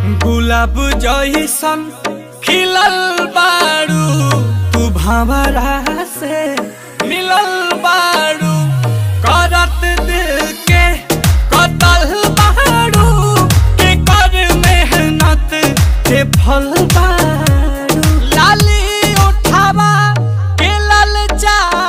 गुलाब जइसन खिलल बारू, तू भंवरा से मिलल बारू, करत दिल के कतल बारू, के कर मेहनत के फल।